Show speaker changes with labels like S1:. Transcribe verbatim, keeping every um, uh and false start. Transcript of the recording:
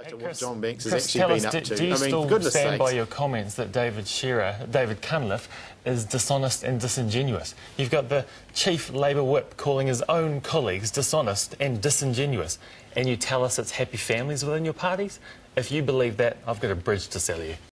S1: to what John Banks has
S2: Chris,
S1: actually
S2: tell
S1: been
S2: us,
S1: up
S2: do,
S1: to.
S2: do you
S1: I mean,
S2: still
S1: for goodness
S2: stand
S1: sakes.
S2: by your comments that David Shearer, David Cunliffe, is dishonest and disingenuous? You've got the chief Labour whip calling his own colleagues dishonest and disingenuous, and you tell us it's happy families within your parties? If you believe that, I've got a bridge to sell you.